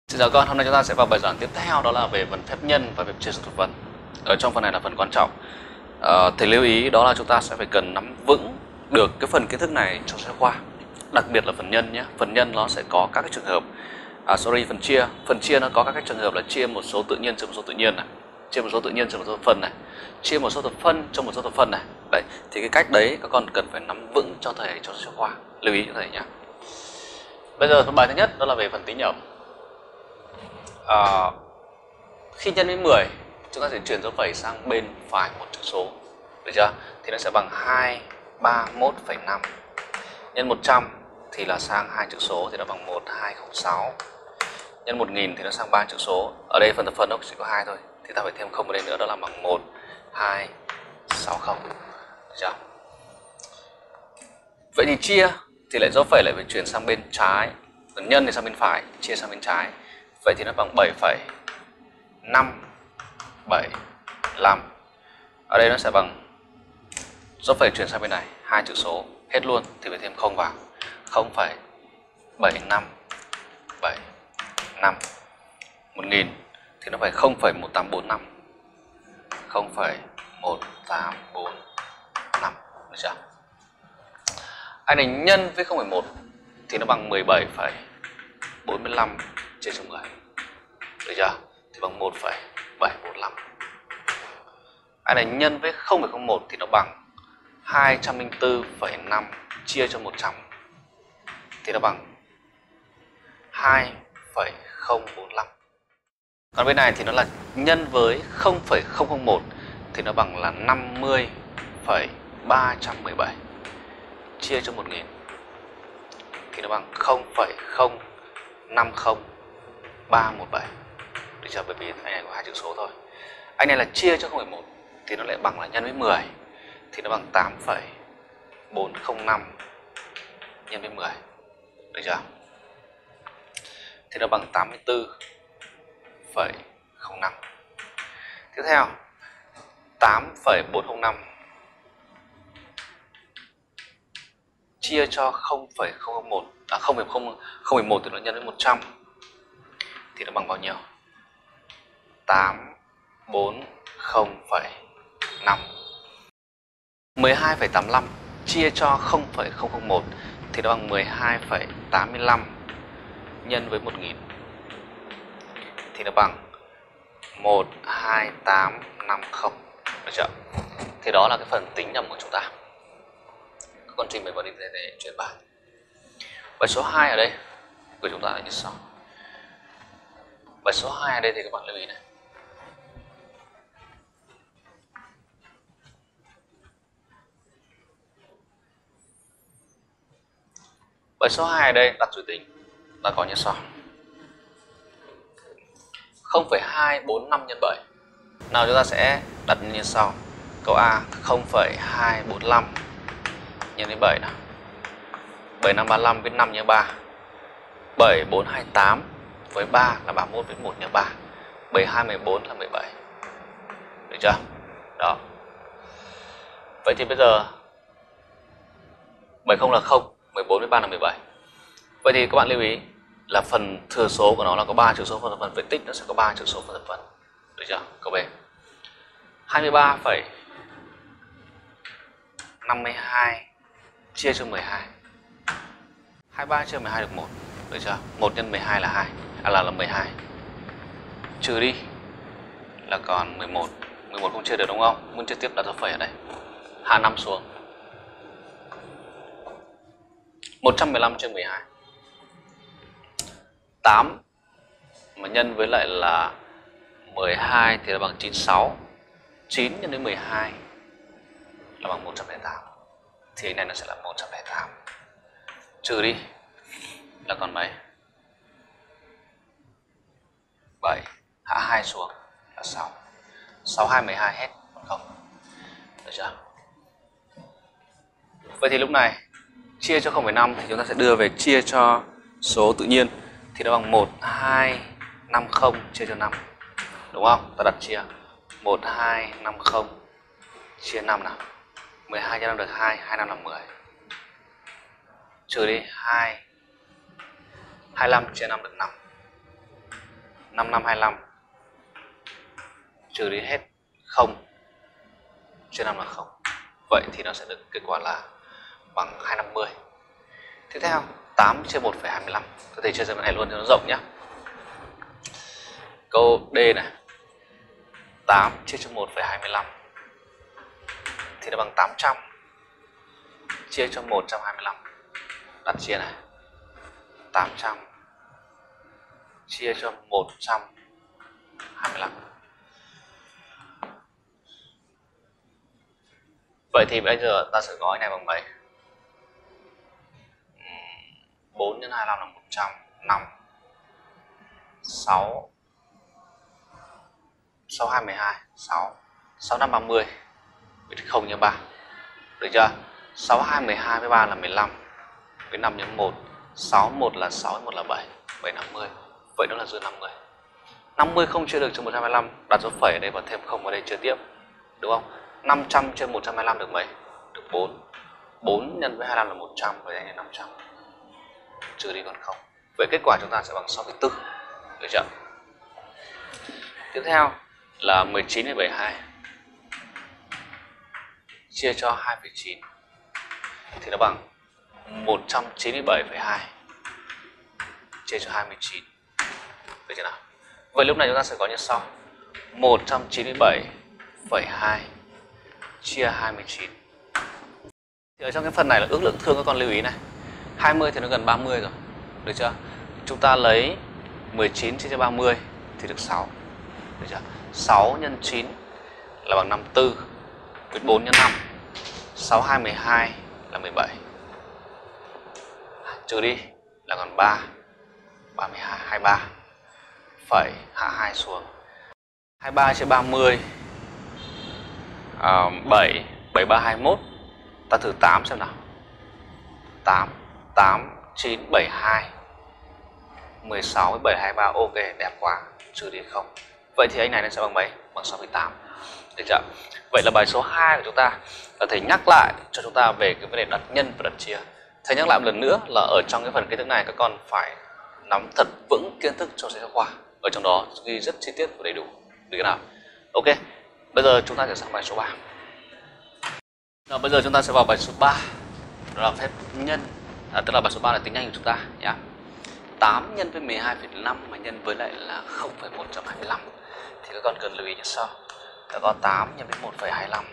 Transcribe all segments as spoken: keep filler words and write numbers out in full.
Xin chào con, hôm nay chúng ta sẽ vào bài giảng tiếp theo, đó là về phần phép nhân và phép chia số thập phân. Ở trong phần này là phần quan trọng. À, thầy lưu ý đó là chúng ta sẽ phải cần nắm vững được cái phần kiến thức này trong sách khoa, đặc biệt là phần nhân nhé. Phần nhân nó sẽ có các cái trường hợp, à sorry phần chia, phần chia nó có các cái trường hợp là chia một số tự nhiên cho một số tự nhiên này, chia một số tự nhiên cho một số thập phân này, chia một số thập phân cho một số thập phân này. Đấy, thì cái cách đấy các con cần phải nắm vững cho thầy trong sách khoa, lưu ý cho thầy nhé. Bây giờ phần bài thứ nhất đó là về phần tính nhẩm. À, khi nhân với mười chúng ta sẽ chuyển dấu phẩy sang bên phải một chữ số, được chưa? Thì nó sẽ bằng hai ba mốt phẩy năm. Nhân một trăm thì là sang hai chữ số thì nó bằng một hai không sáu. Nhân một nghìn thì nó sang ba chữ số. Ở đây phần thập phân nó chỉ có hai thôi, thì ta phải thêm không vào đây nữa, đó là bằng một hai sáu không, được chưa? Vậy thì chia thì lại dấu phẩy lại phải chuyển sang bên trái, còn nhân thì sang bên phải, chia sang bên trái. Vậy thì nó bằng bảy phẩy năm bảy lăm. Ở đây nó sẽ bằng dấu phẩy chuyển sang bên này, hai chữ số hết luôn thì phải thêm không vào, không phẩy bảy năm bảy năm. Một nghìn thì nó phải không phẩy một tám bốn năm, không phẩy một tám bốn năm, được chưa? Anh này nhân với không phẩy một thì nó bằng mười bảy phẩy bốn mươi lăm trên số mười, được chưa? Thì bằng một phẩy bảy bốn lăm. Anh này nhân với không phẩy không một thì nó bằng hai trăm lẻ bốn phẩy năm chia cho một trăm thì nó bằng hai phẩy không bốn lăm. Còn bên này thì nó là nhân với không phẩy không không một thì nó bằng là năm mươi phẩy ba trăm mười bảy chia cho một nghìn thì nó bằng không phẩy không năm không ba một bảy, được chưa? Bởi vì anh này có hai chữ số thôi. Anh này là chia cho không phẩy một thì nó lại bằng là nhân với mười thì nó bằng tám phẩy bốn không năm nhân với mười, được chưa? Thì nó bằng tám mươi tư phẩy không năm. Tiếp theo tám phẩy bốn không năm chia cho không phẩy không không một, à không phẩy không một thì nó nhân với một trăm thì nó bằng bao nhiêu? tám bốn không phẩy năm. mười hai phẩy tám mươi lăm chia cho không phẩy không không một thì nó bằng mười hai phẩy tám mươi lăm nhân với một nghìn thì nó bằng một hai tám năm không, được chưa? Thì đó là cái phần tính nhẩm của chúng ta. Các con trình bày vào đi để, để chuyển bài. Bài số hai ở đây của chúng ta là như sau. Bài số hai ở đây thì các bạn lưu ý này. Bài số hai ở đây đặt chuỗi tính là có như sau. không phẩy hai bốn năm nhân bảy. Nào chúng ta sẽ đặt như sau. Câu A không phẩy hai bốn lăm nhân với bảy nào. bảy năm ba lăm với năm nhân ba. bảy bốn hai tám với ba là ba mươi mốt với một nhân ba. bảy hai mười bốn là mười bảy. Được chưa? Đó. Vậy thì bây giờ bảy không là không, mười bốn với ba là mười bảy. Vậy thì các bạn lưu ý là phần thừa số của nó là có ba chữ số phần thập phân, vệ tích nó sẽ có ba chữ số phần thập phân. Được chưa? Câu B. hai mươi ba phẩy năm mươi hai chia cho mười hai. hai mươi ba chia mười hai được một, được chưa? một nhân mười hai là hai, à là là mười hai. Trừ đi là còn mười một. mười một không chia được đúng không? Muốn chia tiếp đặt dấu phẩy ở đây. Hạ năm xuống. một trăm mười lăm chia mười hai. tám mà nhân với lại là mười hai thì là bằng chín mươi sáu. chín nhân với mười hai là bằng một trăm lẻ tám. Thì này nó sẽ là một trăm lẻ tám. Trừ đi là còn mấy? bảy. Hạ hai xuống là sáu. sáu, hai, mười hai hết còn không. Được chưa? Vậy thì lúc này chia cho không phẩy năm thì chúng ta sẽ đưa về chia cho số tự nhiên thì nó bằng một hai năm không chia cho năm. Đúng không? Ta đặt chia một hai năm không chia năm nào. mười hai nhân năm được hai, hai năm là mười. Trừ đi hai. hai mươi lăm chia năm được năm. năm năm hai mươi lăm trừ đi hết không chia năm là không. Vậy thì nó sẽ được kết quả là bằng hai trăm năm mươi. Tiếp theo tám chia một phẩy hai mươi lăm. Có thể chia ra cái này luôn cho nó rộng nhé. Câu D này, tám chia cho một phẩy hai mươi lăm thì nó bằng tám trăm chia cho một trăm hai mươi lăm. Đặt chia này, tám trăm chia cho một trăm hai mươi lăm. Vậy thì bây giờ ta sẽ gói này bằng mấy? bốn nhân hai mươi lăm là một trăm, năm, sáu, sáu hai mươi hai, sáu, sáu năm ba mươi, không nhân ba. Được chưa? sáu hai mười hai với ba là mười lăm, với năm nhân một, sáu một là sáu, một là bảy, bảy năm mươi. Vậy đó là dư năm mươi. năm mươi không chia được cho một trăm hai mươi lăm, đặt dấu phẩy ở đây và thêm không vào đây chia tiếp. Đúng không? năm trăm chia một trăm hai mươi lăm được mấy? Được bốn. bốn nhân với hai mươi lăm là một trăm, vậy là năm trăm. Trừ đi còn không. Vậy kết quả chúng ta sẽ bằng sáu phẩy bốn. Được chưa? Tiếp theo là mười chín phẩy bảy mươi hai chia cho hai phẩy chín thì nó bằng một trăm chín mươi bảy phẩy hai chia cho hai mươi chín. Được chưa nào? Vậy lúc này chúng ta sẽ có như sau. một trăm chín mươi bảy phẩy hai chia hai mươi chín. Thì ở trong cái phần này là ước lượng thương, các con lưu ý này. hai mươi thì nó gần ba mươi rồi. Được chưa? Chúng ta lấy mười chín chia cho ba mươi thì được sáu. Được chưa? sáu nhân chín là bằng năm mươi tư. Với bốn nhân năm, sáu hai mười hai là mười bảy. Trừ đi là còn ba, ba mươi hai, hai mươi ba. Phẩy hạ hai xuống. hai mươi ba chia ba mươi, à, bảy, bảy ba hai mươi mốt. Ta thử tám xem nào. tám, tám, chín, bảy, hai, mười sáu với bảy, hai mươi ba. Ok, đẹp quá. Trừ đi không. Vậy thì anh này nó sẽ bằng mấy? Bằng sáu phẩy tám. Được chưa? Vậy là bài số hai của chúng ta là thầy nhắc lại cho chúng ta về cái vấn đề đặt nhân và đặt chia. Thầy nhắc lại một lần nữa là ở trong cái phần kiến thức này các con phải nắm thật vững kiến thức trong sách giáo khoa. Ở trong đó ghi rất chi tiết và đầy đủ. Được nào? Ok, bây giờ chúng ta sẽ sang bài số ba. Nào, bây giờ chúng ta sẽ vào bài số ba. Đó là phép nhân. À, tức là bài số ba là tính nhanh của chúng ta nhá. tám nhân với mười hai phẩy năm mà nhân với lại là không phẩy một trăm hai mươi lăm. Thì các con cần lưu ý như sau. Ta có tám nhân với một phẩy hai mươi lăm.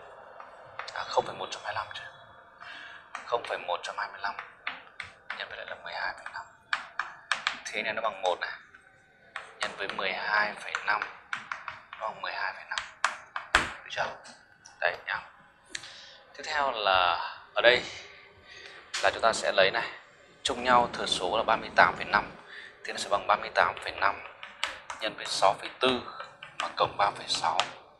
À, không phẩy một trăm hai mươi lăm chứ. không phẩy một trăm hai mươi lăm nhân với lại là mười hai phẩy năm. Thế này nó bằng một này. Nhân với mười hai phẩy năm nó bằng mười hai phẩy năm. Được chưa? Đây nhá. Tiếp theo là ở đây là chúng ta sẽ lấy này, chung nhau thừa số là ba mươi tám phẩy năm thì nó sẽ bằng ba mươi tám phẩy năm nhân với sáu phẩy bốn mà cộng ba phẩy sáu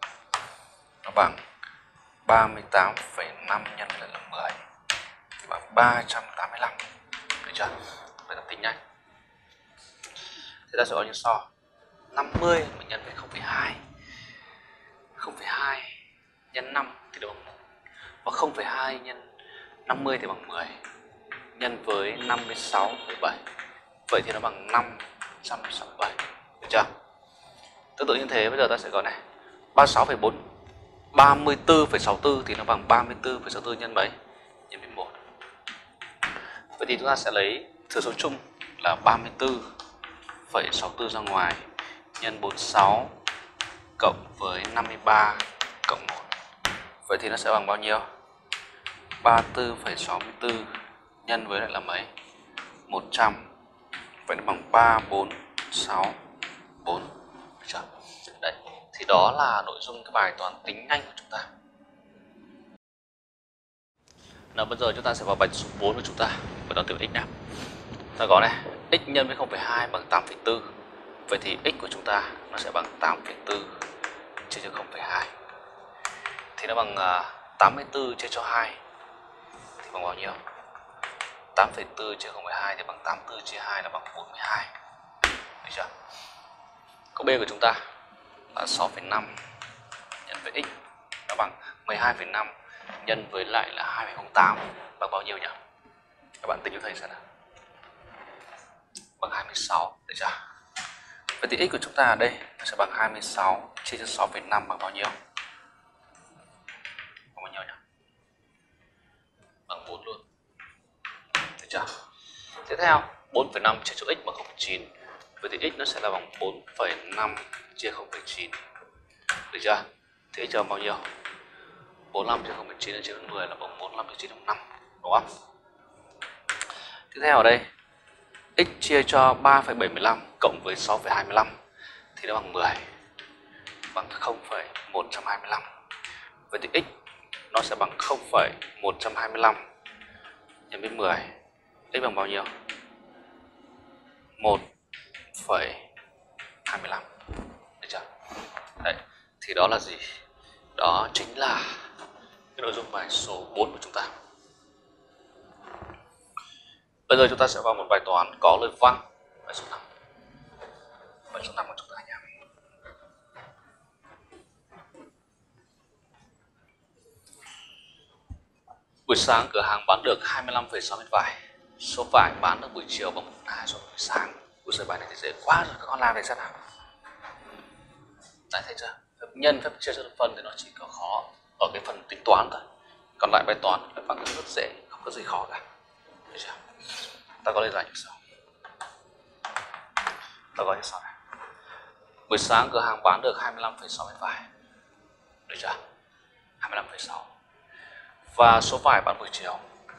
nó bằng ba mươi tám phẩy năm nhân với lại là mười thì bằng ba trăm tám mươi lăm. Được chưa? Vậy là tính nhanh. Thế ta sẽ có như sau. năm mươi mà nhân với không phẩy hai. không phẩy hai nhân năm thì được bằng một. Và không phẩy hai nhân năm mươi thì bằng mười. Nhân với năm mươi sáu phẩy bảy. Vậy thì nó bằng năm trăm sáu mươi bảy. Được chưa? Tương tự như thế bây giờ ta sẽ có này. ba mươi sáu phẩy bốn. ba mươi tư phẩy sáu mươi tư thì nó bằng ba mươi tư phẩy sáu mươi tư nhân mấy? Nhân với một. Vậy thì chúng ta sẽ lấy thừa số chung là ba mươi tư phẩy sáu mươi tư ra ngoài nhân bốn mươi sáu cộng với năm mươi ba cộng một. Vậy thì nó sẽ bằng bao nhiêu? ba mươi tư phẩy sáu mươi tư nhân với lại là mấy? một trăm. Vậy nó bằng ba bốn sáu bốn. Được chưa? Đấy, thì đó là nội dung cái bài toán tính nhanh của chúng ta. Nào, bây giờ chúng ta sẽ vào bài số bốn của chúng ta, bài toán tiểu x nào. Ta có này, x nhân với không phẩy hai bằng tám phẩy bốn. Vậy thì x của chúng ta nó sẽ bằng tám phẩy bốn chia cho không phẩy hai. Thì nó bằng uh, tám mươi tư chia cho hai thì bằng bao nhiêu? tám phẩy bốn chia không phẩy hai thì bằng tám mươi tư chia hai là bằng bốn mươi hai. Được chưa? Câu B của chúng ta là sáu phẩy năm nhân với x nó bằng mười hai phẩy năm nhân với lại là hai phẩy không tám bằng bao nhiêu nhỉ? Các bạn tính cho thầy xem nào. Bằng hai mươi sáu. Được chưa? Vậy thì x của chúng ta ở đây sẽ bằng hai mươi sáu chia cho sáu phẩy năm bằng bao nhiêu? Bằng bao nhiêu nhỉ? Bằng bốn luôn. Được chưa? Tiếp theo, bốn phẩy năm chia cho x bằng không phẩy chín. Vậy thì x nó sẽ là bằng bốn phẩy năm chia không phẩy chín. Được chưa? Thế cho bao nhiêu? bốn mươi lăm chia không phẩy chín chia mười là bằng bốn mươi lăm chia chín bằng năm, đúng không? Tiếp theo ở đây, x chia cho ba phẩy bảy mươi lăm cộng với sáu phẩy hai mươi lăm thì nó bằng mười, bằng không phẩy một hai lăm. Vậy thì x nó sẽ bằng không phẩy một hai lăm nhân với mười. X bằng bao nhiêu? một phẩy hai lăm. Được chưa? Đấy, thì đó là gì? Đó chính là cái nội dung bài số bốn của chúng ta. Bây giờ chúng ta sẽ vào một bài toán có lời văn, bài số năm. Bài số năm của chúng ta nhé. Buổi sáng cửa hàng bán được hai mươi lăm phẩy sáu mét vải. Số vải bán được buổi chiều bằng một phần hai số buổi sáng. Buổi giờ bài này thì dễ quá rồi, các con làm để xem nào. Đấy, thấy chưa? Phép nhân, phép chia cho phân thì nó chỉ có khó ở cái phần tính toán thôi. Còn lại bài toán phép bằng rất dễ, không có gì khó cả. Được chưa? Ta có lời giải như sau. Ta có như sau này. Buổi sáng cửa hàng bán được hai mươi lăm phẩy sáu mét vải. Được chưa? hai mươi lăm phẩy sáu. Và số vải bán buổi chiều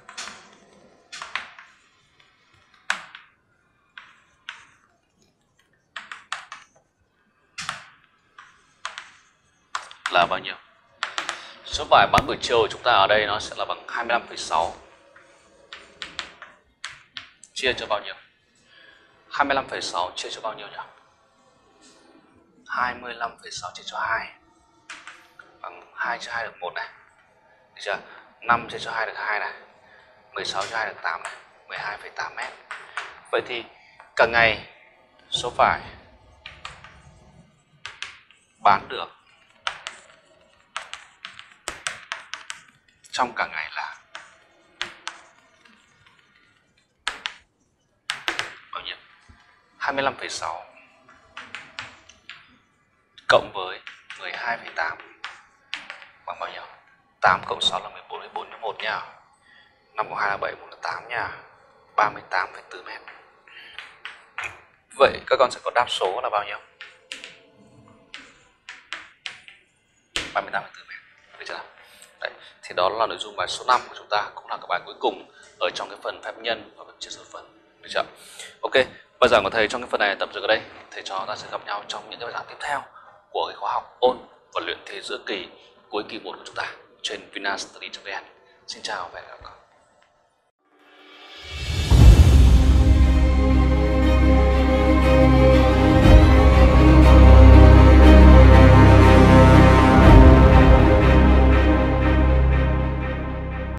là bao nhiêu? Số vải bán buổi chiều của chúng ta ở đây nó sẽ là bằng hai mươi lăm phẩy sáu chia cho bao nhiêu? hai mươi lăm phẩy sáu chia cho bao nhiêu nhỉ? hai mươi lăm phẩy sáu chia cho hai bằng hai cho hai được một này. Được chưa? năm chia cho hai được hai này. mười sáu cho hai được tám này. mười hai phẩy tám mét. Vậy thì cả ngày số vải bán được trong cả ngày là bao nhiêu? hai mươi lăm phẩy sáu cộng với mười hai phẩy tám bằng bao nhiêu? tám cộng sáu là mười bốn, mười bốn nhân một nha. năm cộng hai là bảy, một là tám nha. ba mươi tám phẩy bốn mét. Vậy các con sẽ có đáp số là bao nhiêu? ba mươi tám phẩy bốn mét. Được chưa nào? Đấy, thì đó là nội dung bài số năm của chúng ta, cũng là cái bài cuối cùng ở trong cái phần phép nhân và phép chia số phần. Được chưa? Ok, bài giảng của thầy trong cái phần này tạm dừng ở đây. Thầy trò ta sẽ gặp nhau trong những cái bài giảng tiếp theo của cái khóa học ôn và luyện thế giữa kỳ cuối kỳ một của chúng ta trên vinastudy chấm vn. Xin chào và hẹn gặp lại.